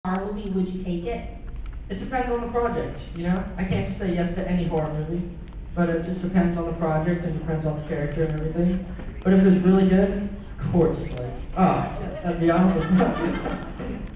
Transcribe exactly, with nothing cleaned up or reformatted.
horror movie, would you take it? It depends on the project, you know? I can't just say yes to any horror movie, but it just depends on the project and depends on the character and everything. But if it's really good, of course, like, oh, that'd be awesome.